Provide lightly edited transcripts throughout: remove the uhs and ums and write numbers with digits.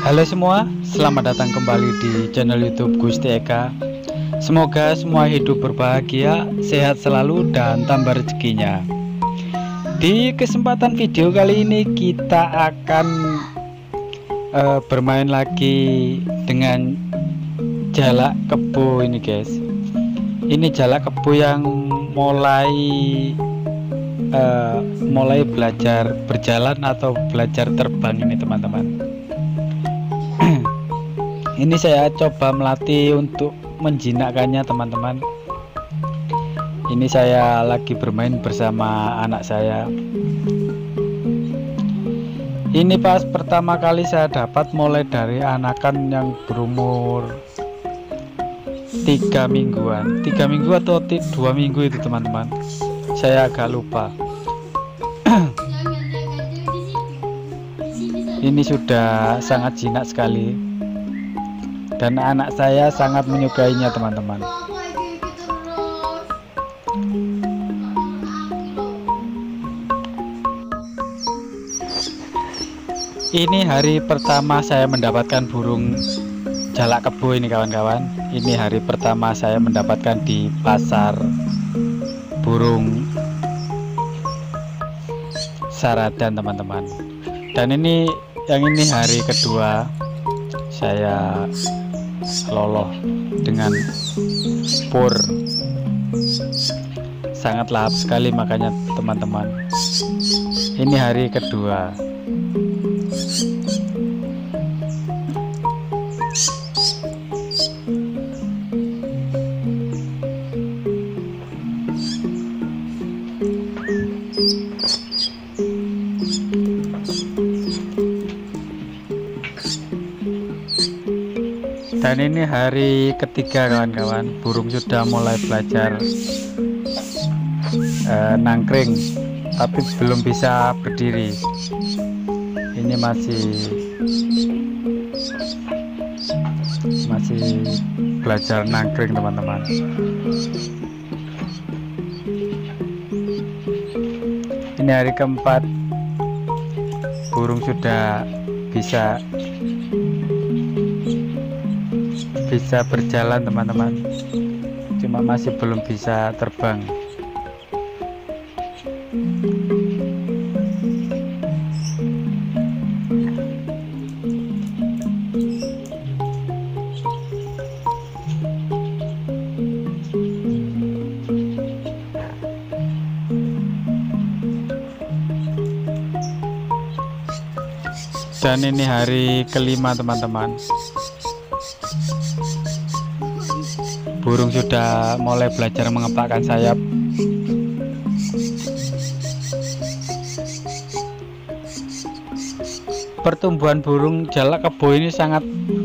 Halo semua, selamat datang kembali di channel YouTube Gusti Eka. Semoga semua hidup berbahagia, sehat selalu, dan tambah rezekinya. Di kesempatan video kali ini kita akan bermain lagi dengan jalak kebo ini guys. Ini jalak kebo yang mulai belajar berjalan atau belajar terbang ini teman-teman. Ini saya coba melatih untuk menjinakkannya teman-teman. Ini saya lagi bermain bersama anak saya. Ini pas pertama kali saya dapat mulai dari anakan yang berumur 3 mingguan 3 minggu atau 2 minggu itu teman-teman, saya agak lupa. Ini sudah sangat jinak sekali dan anak saya sangat menyukainya teman-teman. Ini hari pertama saya mendapatkan burung jalak kebo ini kawan-kawan. Ini hari pertama saya mendapatkan di pasar burung Saradan teman-teman. Dan ini hari kedua saya loloh dengan spur. Sangat lahap sekali makanya teman-teman. Ini hari kedua. Dan ini hari ketiga kawan-kawan, burung sudah mulai belajar nangkring tapi belum bisa berdiri. Ini masih belajar nangkring teman-teman. Ini hari keempat, burung sudah bisa berjalan teman-teman, cuma masih belum bisa terbang. Dan ini hari kelima teman-teman, burung sudah mulai belajar mengepakkan sayap. Pertumbuhan burung jalak kebo ini sangat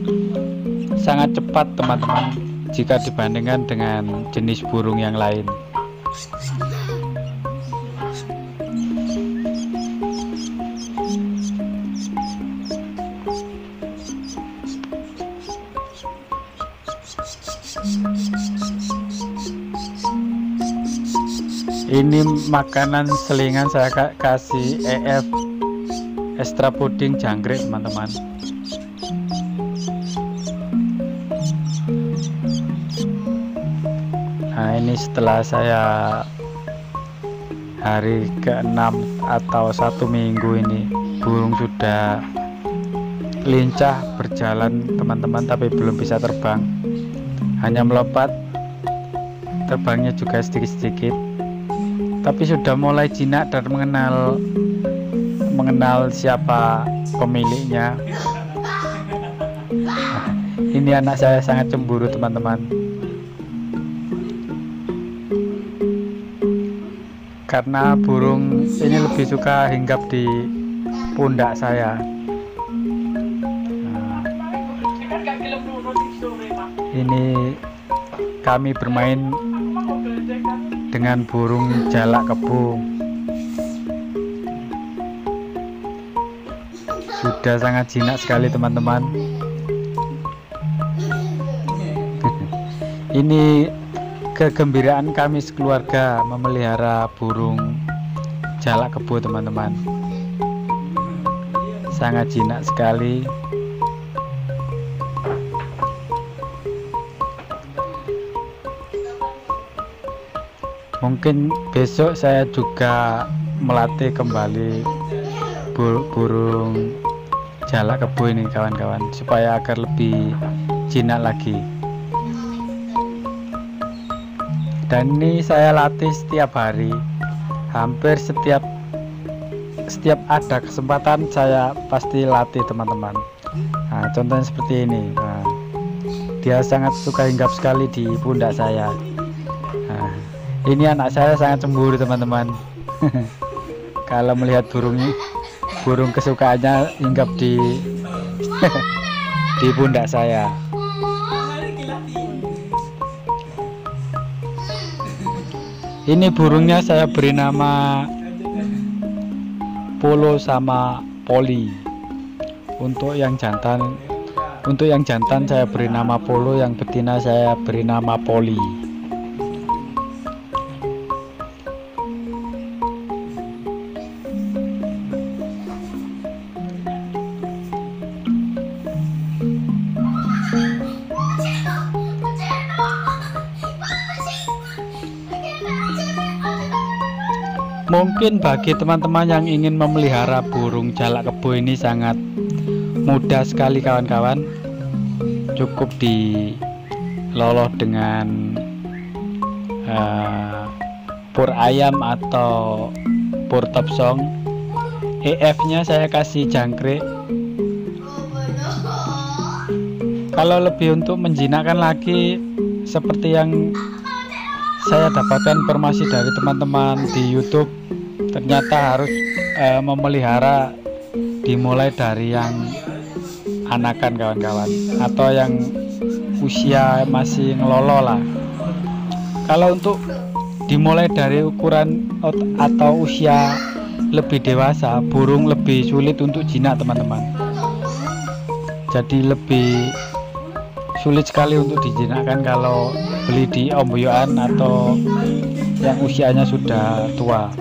cepat teman-teman jika dibandingkan dengan jenis burung yang lain. Ini makanan selingan saya kasih EF extra puding jangkrik teman-teman. Nah ini setelah saya hari ke-6 atau 1 minggu ini, burung sudah lincah berjalan teman-teman, tapi belum bisa terbang, hanya melompat. Terbangnya juga sedikit-sedikit, tapi sudah mulai jinak dan mengenal siapa pemiliknya. Ini anak saya sangat cemburu teman-teman, karena burung ini lebih suka hinggap di pundak saya. Ini kami bermain dengan burung jalak kebo. Sudah sangat jinak sekali teman-teman. Ini kegembiraan kami sekeluarga memelihara burung jalak kebo teman-teman. Sangat jinak sekali. Mungkin besok saya juga melatih kembali burung jalak kebo ini kawan-kawan, supaya agar lebih jinak lagi. Dan ini saya latih setiap hari, hampir setiap ada kesempatan saya pasti latih teman-teman. Nah, contohnya seperti ini. Nah, dia sangat suka hinggap sekali di pundak saya. Nah, ini anak saya sangat cemburu teman-teman. Kalau melihat burung kesukaannya hinggap di di pundak saya. Ini burungnya saya beri nama Polo sama Poli. Untuk yang jantan saya beri nama Polo, yang betina saya beri nama Poli. Mungkin bagi teman-teman yang ingin memelihara burung jalak kebo ini sangat mudah sekali kawan-kawan. Cukup diloloh dengan pur ayam atau pur topsong. EF nya saya kasih jangkrik. Kalau lebih untuk menjinakkan lagi, seperti yang saya dapatkan informasi dari teman-teman di YouTube, ternyata harus memelihara dimulai dari yang anakan kawan-kawan, atau yang usia masih ngelolo lah. Kalau untuk dimulai dari ukuran atau usia lebih dewasa, burung lebih sulit untuk jinak teman-teman. Jadi lebih sulit sekali untuk dijinakkan kalau beli di omboyoan atau yang usianya sudah tua.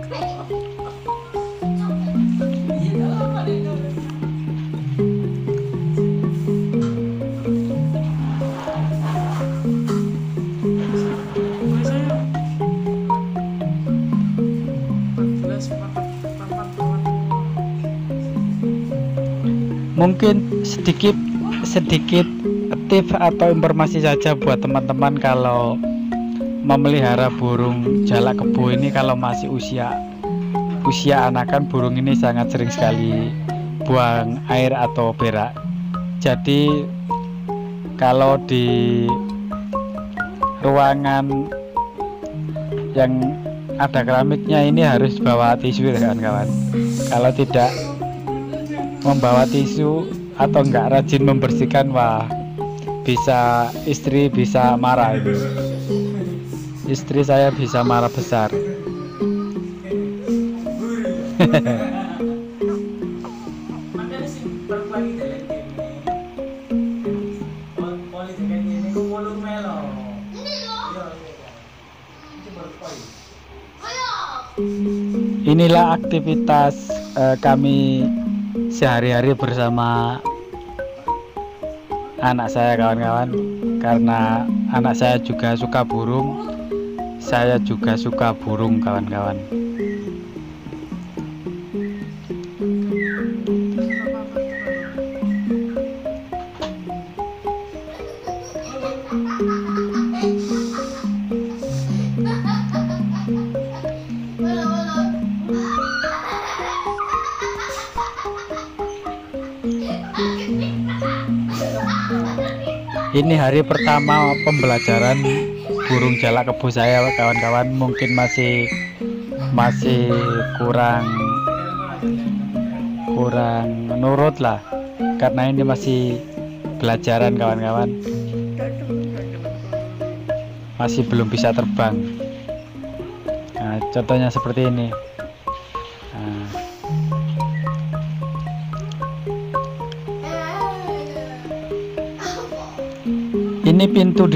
Mungkin sedikit tips atau informasi saja buat teman-teman kalau memelihara burung jalak kebo ini. Kalau masih usia anakan, burung ini sangat sering sekali buang air atau berak. Jadi kalau di ruangan yang ada keramiknya ini harus bawa tisu ya kawan-kawan. Kalau tidak membawa tisu atau enggak rajin membersihkan, wah, istri bisa marah ini. Istri saya bisa marah besar. Inilah aktivitas kami sehari-hari bersama anak saya kawan-kawan. Karena anak saya juga suka burung, saya juga suka burung kawan-kawan. Ini hari pertama pembelajaran burung jalak kebo saya kawan-kawan. Mungkin masih kurang nurut lah, karena ini masih belajaran kawan-kawan, masih belum bisa terbang. Nah, contohnya seperti ini. Nah, ini pintu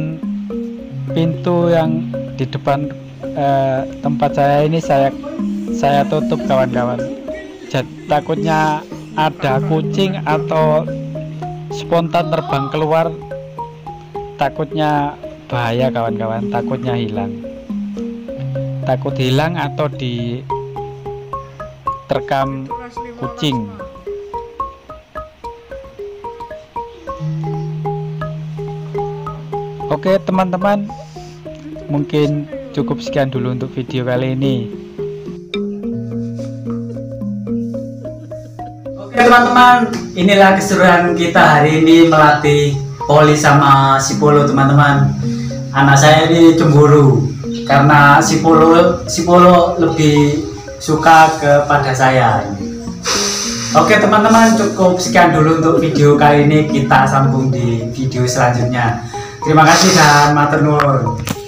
yang di depan tempat saya ini saya tutup kawan-kawan. Takutnya ada kucing atau spontan terbang keluar, takutnya bahaya kawan-kawan, takutnya hilang. takut hilang atau diterkam kucing. Oke teman-teman, mungkin cukup sekian dulu untuk video kali ini. Oke teman-teman, inilah keseruan kita hari ini melatih Poli sama si Polo teman-teman. Anak saya ini cemburu karena si Polo lebih suka kepada saya. Oke teman-teman, cukup sekian dulu untuk video kali ini. Kita sambung di video selanjutnya. Terima kasih dan matur nuwun.